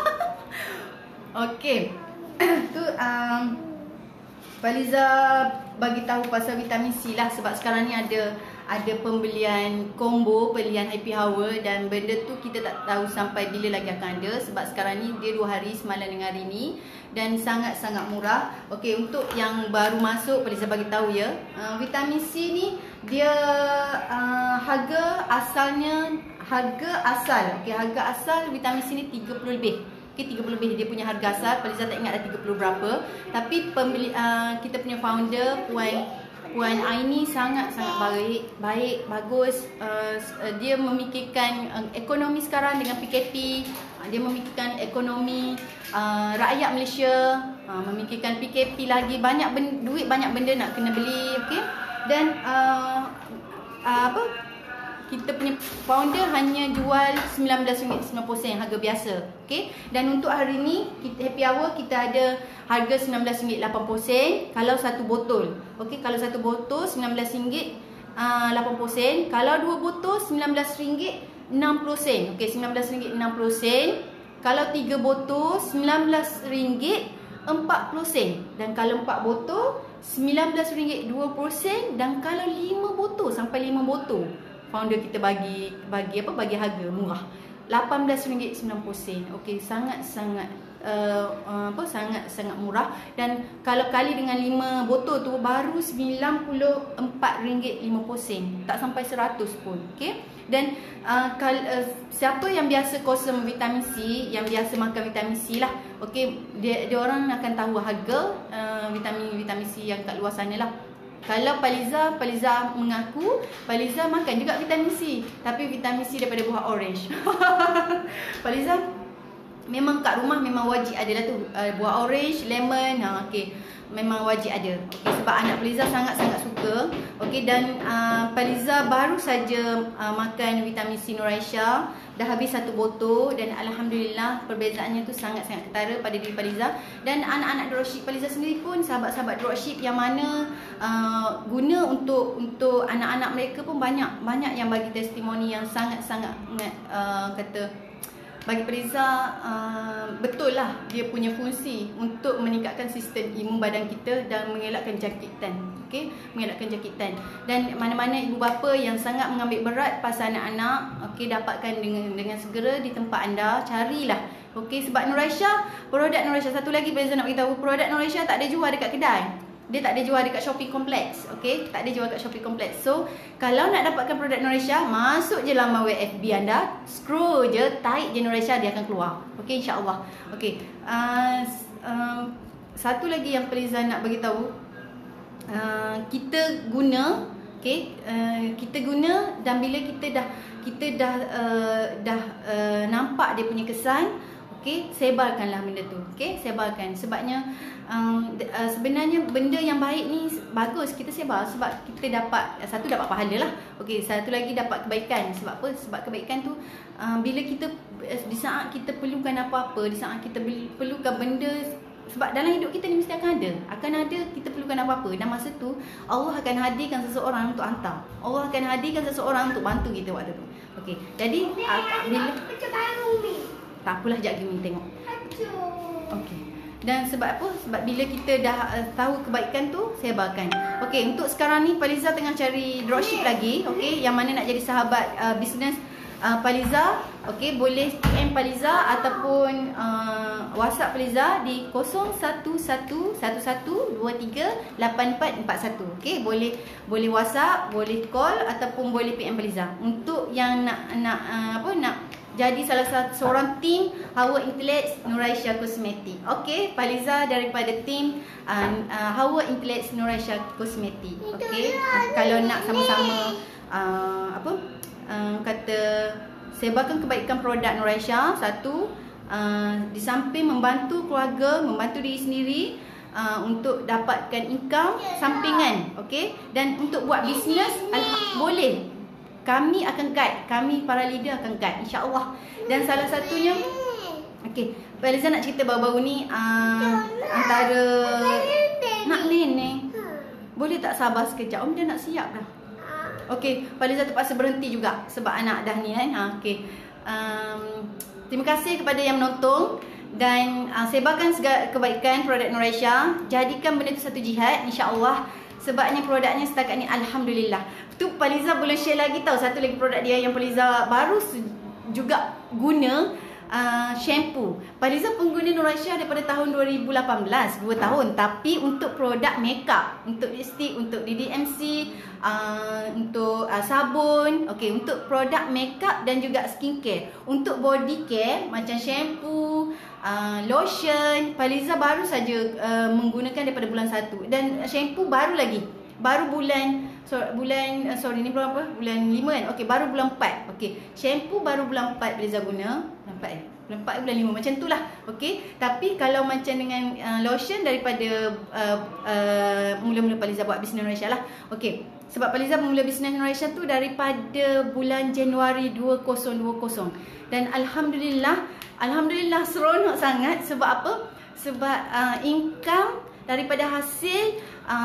Okey. Tu Faliza bagi tahu pasal vitamin C lah, sebab sekarang ni ada pembelian combo, pembelian happy hour, dan benda tu kita tak tahu sampai bila lagi akan ada, sebab sekarang ni dia 2 hari, semalam dengan hari ni, dan sangat-sangat murah. Okey, untuk yang baru masuk Faliza bagi tahu ya, vitamin C ni dia harga asal vitamin C ni 30 lebih. 30 lebih dia punya harga asal. Faliza tak ingat dah 30 berapa. Tapi kita punya founder Puan Aini sangat-sangat baik, bagus. Dia memikirkan ekonomi sekarang dengan PKP. Dia memikirkan ekonomi rakyat Malaysia, memikirkan PKP lagi, duit banyak benda nak kena beli, okey. Dan kita punya founder hanya jual RM19.90 harga biasa. Okey. Dan untuk hari ni kita happy hour kita ada harga RM19.80 kalau 1 botol. Okey, kalau 1 botol RM19.80. Kalau 2 botol RM19.60. Okey, RM19.60. Kalau 3 botol RM19 40 sen. Dan kalau 4 botol RM19.20, dan kalau 5 botol sampai 5 botol founder kita bagi harga murah, RM18.90. Okey, sangat-sangat sangat murah. Dan kalau kali dengan 5 botol tu baru RM94.50, tak sampai 100 pun. Okey. Dan siapa yang biasa konsum vitamin C, yang biasa makan vitamin C lah, okey, dia orang akan tahu harga vitamin C yang kat luar sana lah. Kalau Paliza mengaku Paliza makan juga vitamin C, tapi vitamin C daripada buah orange. Paliza memang kat rumah memang wajib ada lah tu, buah orange, lemon, okey, memang wajib ada. Okey, sebab anak Paliza sangat-sangat suka. Okey, dan Paliza baru saja makan vitamin C Nuraisha, dah habis 1 botol, dan alhamdulillah perbezaannya tu sangat-sangat ketara pada diri Paliza. Dan anak-anak dropship Paliza sendiri pun, sahabat-sahabat dropship yang mana guna untuk anak-anak mereka pun banyak yang bagi testimoni yang sangat-sangat kata bagi Paliza betul lah dia punya fungsi untuk meningkatkan sistem imun badan kita dan mengelakkan jangkitan. Okey, mengelakkan jangkitan. Dan mana-mana ibu bapa yang sangat mengambil berat pasal anak-anak, okey, dapatkan dengan segera di tempat anda, carilah. Okey, sebab Nuraisha, produk Nuraisha, satu lagi Paliza nak beritahu, produk Nuraisha tak ada jual dekat kedai. Dia tak ada jual dekat shopping kompleks. Okey, tak ada jual dekat shopping kompleks. So, kalau nak dapatkan produk Nuraisha, masuk je laman web FB anda, scroll je, type je Nuraisha, dia akan keluar. Okey, insya-Allah. Okey. Satu lagi yang Paliza nak bagi tahu, kita guna, okey, kita guna, dan bila kita dah nampak dia punya kesan, okey, sebarkanlah benda tu. Okey, sebarkan. Sebabnya sebenarnya benda yang baik ni bagus kita sebar, sebab kita dapat pahala lah. Okey, satu lagi dapat kebaikan. Sebab apa? Sebab kebaikan tu bila kita di saat kita perlukan apa-apa, di saat kita perlukan benda, sebab dalam hidup kita ni mesti akan ada kita perlukan apa-apa, dan masa tu Allah akan hadirkan seseorang untuk hantar. Allah akan hadirkan seseorang untuk bantu kita waktu tu. Okey, jadi bila tak apalah, jap Gimi tengok. Okey. Dan sebab apa? Sebab bila kita dah tahu kebaikan tu, sebarkan. Okey, untuk sekarang ni Paliza tengah cari dropship lagi, okey, yang mana nak jadi sahabat bisnes Paliza. Okey, boleh PM Paliza ataupun WhatsApp Paliza di 0111238441. Okey, boleh WhatsApp, boleh call ataupun boleh PM Paliza. Untuk yang nak jadi salah seorang tim Hawa Intellect Nuraisha Cosmetic. Okey, Paliza daripada tim Hawa Intellect Nuraisha Cosmetic. Okey, kalau nak sama-sama kata sebarkan kebaikan produk Nuraisha, satu, di samping membantu keluarga, membantu diri sendiri, untuk dapatkan income sampingan, okey, dan untuk buat bisnes boleh. Kami akan guide, kami para leader akan guide, insya-Allah. Dan salah satunya, okey, Paliza nak cerita baru-baru ni, antara nak nenek, boleh tak sabar sekejap? Om dia nak siap dah. Okey, Paliza terpaksa berhenti juga sebab anak dah ni kan. Okey. Terima kasih kepada yang menonton, dan sebarkan segala kebaikan produk Nuraisha. Jadikan benda itu satu jihad, insya-Allah. Sebabnya produknya setakat ni alhamdulillah. Tu Paliza boleh share lagi tahu, satu lagi produk dia yang Paliza baru juga guna, shampoo. Paliza pengguna Nuraisha daripada tahun 2018, 2 tahun. Tapi untuk produk makeup, untuk lipstick, untuk DDMC, untuk sabun, okey, untuk produk makeup dan juga skincare. Untuk body care macam shampoo, lotion, Paliza baru saja menggunakan daripada bulan 1, dan shampoo baru lagi. Baru bulan ni bulan apa? Bulan 5 kan? Okey, baru bulan 4. Okey, shampoo baru bulan 4 Paliza guna. Bulan 4 bulan 5 macam itulah. Okey, tapi kalau macam dengan lotion daripada mula-mula Paliza buat bisnes Nuraisha lah. Okey, sebab Paliza mula bisnes Nuraisha tu daripada bulan Januari 2020. Dan alhamdulillah seronok sangat. Sebab apa? Sebab income daripada hasil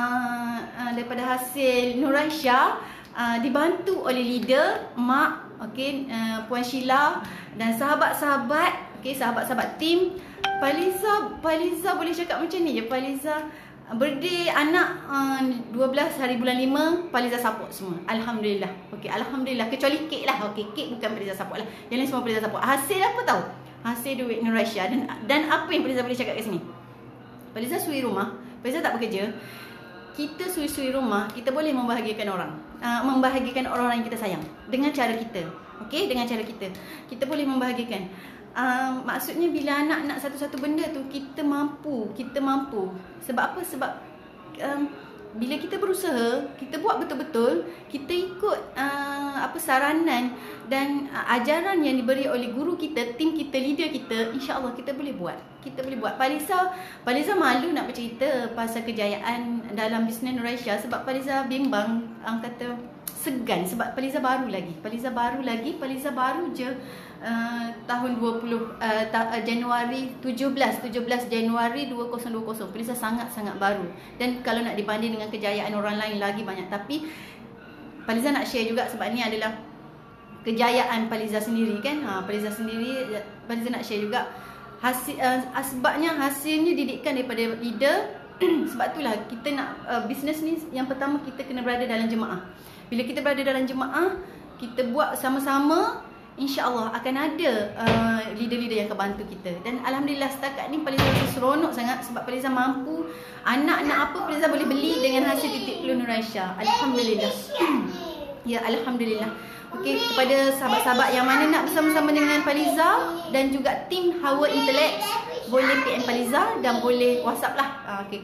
Nuraisha dibantu oleh leader Mak, okey, Puan Sheila dan sahabat-sahabat, okey, sahabat-sahabat tim Paliza boleh cakap macam ni je. Paliza birthday anak 12 hari bulan 5, Paliza support semua. Alhamdulillah. Okey, alhamdulillah. Kecuali kek lah. Okey, kek bukan Paliza support lah. Yang lain semua Paliza support. Hasil apa tahu? Hasil duit Nuraisha. Dan apa yang Paliza boleh cakap kat sini? Paliza suri rumah. Paliza tak bekerja. Kita suri-suri rumah, kita boleh membahagiakan orang. Membahagiakan orang yang kita sayang dengan cara kita. Okey, dengan cara kita. Kita boleh membahagiakan. Maksudnya bila anak nak satu-satu benda tu kita mampu. Sebab apa? Sebab bila kita berusaha, kita buat betul-betul, kita ikut saranan dan ajaran yang diberi oleh guru kita, tim kita, leader kita, insya-Allah kita boleh buat. Paliza malu nak bercerita pasal kejayaan dalam bisnes Nuraisha sebab Paliza bimbang, kata segan sebab Paliza baru lagi. Paliza baru je tahun 20 Januari 17 Januari 2020. Paliza sangat-sangat baru. Dan kalau nak dibanding dengan kejayaan orang lain lagi banyak. Tapi Paliza nak share juga sebab ni adalah kejayaan Paliza sendiri kan. Paliza nak share juga sebabnya hasilnya didikan daripada leader. Sebab itulah kita nak bisnes ni yang pertama kita kena berada dalam jemaah. Bila kita berada dalam jemaah, kita buat sama-sama, insya-Allah akan ada leader-leader yang akan bantu kita. Dan alhamdulillah setakat ni Paliza seronok sangat sebab Paliza mampu. Anak nak apa Paliza boleh beli dengan hasil titik telur Nuraisha. Alhamdulillah. Ya, alhamdulillah. Okey, kepada sahabat-sahabat yang mana nak bersama-sama dengan Paliza dan juga tim Hawa Intellect, boleh PM Paliza dan boleh WhatsApp lah. Okey,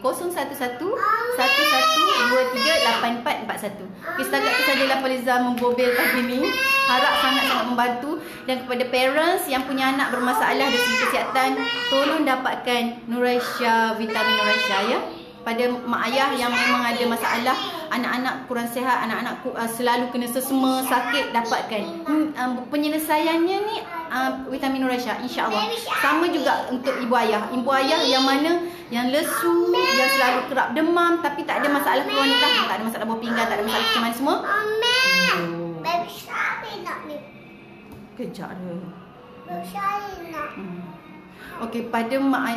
0111238441. Okey, setakat itu sajalah Paliza membobel pagi ni. Harap sangat-sangat membantu. Dan kepada parents yang punya anak bermasalah dari segi kesihatan, tolong dapatkan Nuraisha, vitamin Nuraisha ya. Pada mak ayah yang memang ada masalah, anak-anak kurang sihat, anak-anak selalu kena sesama, sakit, dapatkan. Penyelesaiannya ni vitamin Nuraisha, insya-Allah. Sama juga untuk ibu ayah yang mana yang lesu, yang selalu kerap demam tapi tak ada masalah kronik, tak ada masalah buah pinggang, tak ada masalah kecemasan semua. Baby shark nak ni. Kejap dia. Baby shark nak. Okey, pada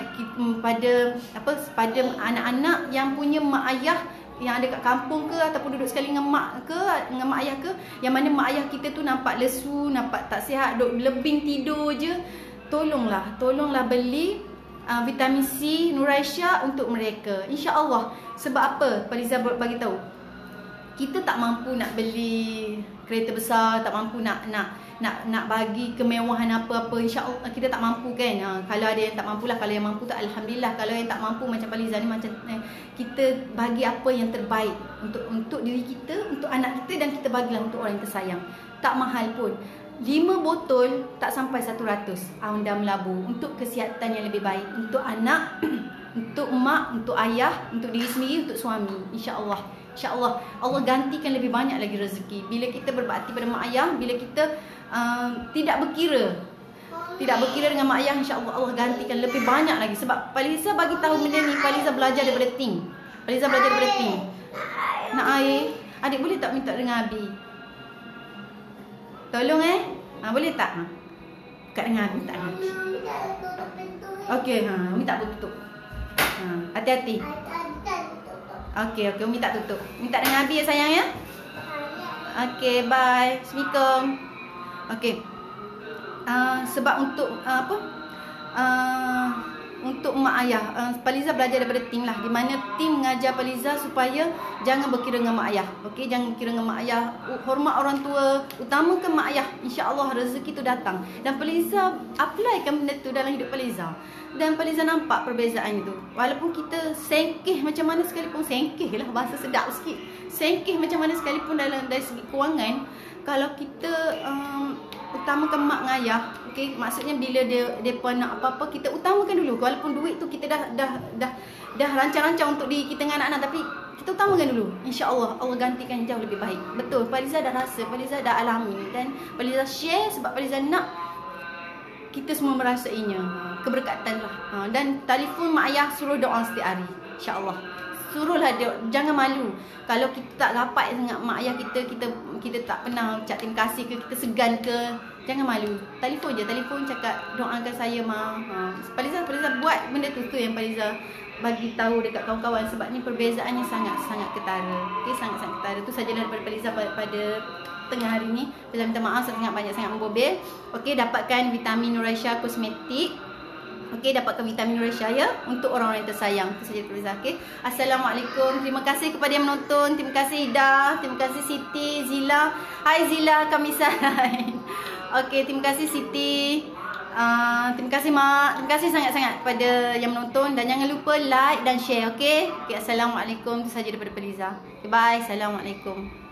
anak-anak yang punya mak ayah yang ada kat kampung ke ataupun duduk sekali dengan mak ayah ke, yang mana mak ayah kita tu nampak lesu, nampak tak sihat, duk lebing tidur je, tolonglah beli vitamin C Nuraisha untuk mereka. Insya-Allah. Sebab apa? Paliza bagi tahu. Kita tak mampu nak beli kereta besar, tak mampu nak bagi kemewahan apa-apa. InsyaAllah kita tak mampu kan. Kalau ada yang tak mampulah. Kalau yang mampu tu alhamdulillah. Kalau yang tak mampu macam Paliza ni, macam kita bagi apa yang terbaik untuk diri kita, untuk anak kita, dan kita bagilah untuk orang yang tersayang. Tak mahal pun. 5 botol tak sampai 100 Aundam Labu untuk kesihatan yang lebih baik, untuk anak, untuk mak, untuk ayah, untuk diri sendiri, untuk suami. InsyaAllah Allah gantikan lebih banyak lagi rezeki. Bila kita berbakti pada mak ayah, bila kita tidak berkira dengan mak ayah, insya-Allah Allah gantikan lebih banyak lagi. Sebab Paliza bagi tahu benda ni, Paliza belajar daripada tim. Nak air? Adik boleh tak minta dengan Abi? Tolong boleh tak? Kat dengan Abi tak? Okey, minta tutup. Hati-hati. Okey, Umi tak tutup. Minta dengan Abi ya sayang ya. Okey, bye. Assalamualaikum. Okey. Sebab untuk untuk mak ayah, Paliza belajar daripada tim lah, di mana tim mengajar Paliza supaya jangan berkira dengan mak ayah. Okey, jangan berkira dengan mak ayah. Hormat orang tua, utamakan mak ayah. Insya-Allah rezeki tu datang. Dan Paliza applykan benda tu dalam hidup Paliza. Dan Paliza nampak perbezaan itu. Walaupun kita sengkih macam mana sekalipun, sengkih lah bahasa sedap sikit. Sengkih macam mana sekalipun dari segi kewangan, kalau kita utamakan mak dengan ayah, okey, maksudnya bila depa nak apa-apa, kita utamakan dulu. Walaupun duit tu kita dah rancang-rancang untuk diri kita dengan anak-anak, tapi kita utamakan dulu. Insya-Allah Allah gantikan jauh lebih baik. Betul, Paliza dah rasa, Paliza dah alami, dan Paliza share sebab Paliza nak kita semua merasainya. Keberkatan lah. Dan telefon mak ayah, suruh doa setiap hari. InsyaAllah. suruhlah dia, jangan malu. Kalau kita tak rapat sangat mak ayah kita tak pernah ucap terima kasih ke, kita segan ke, jangan malu. Telefon je, telefon cakap doakan saya ma. Faliza buat benda tu yang Faliza bagi tahu dekat kawan-kawan, sebab ni perbezaannya sangat-sangat ketara. Okey, sangat-sangat ketara. Tu sajalah daripada Faliza pada tengah hari ni. Faliza minta maaf sangat banyak sangat membobel. Okey, dapatkan vitamin Nuraisha kosmetik. Okey, dapatkan vitamin Nuraisha ya untuk orang-orang yang tersayang. Itu saja Faliza. Okey. Assalamualaikum. Terima kasih kepada yang menonton. Terima kasih Ida, terima kasih Siti, Zila. Hai Zila, kami sign. Okey, terima kasih Siti. Terima kasih Mak. Terima kasih sangat-sangat kepada yang menonton dan jangan lupa like dan share. Okey. Okey, assalamualaikum. Itu saja daripada Faliza. Okay, bye. Assalamualaikum.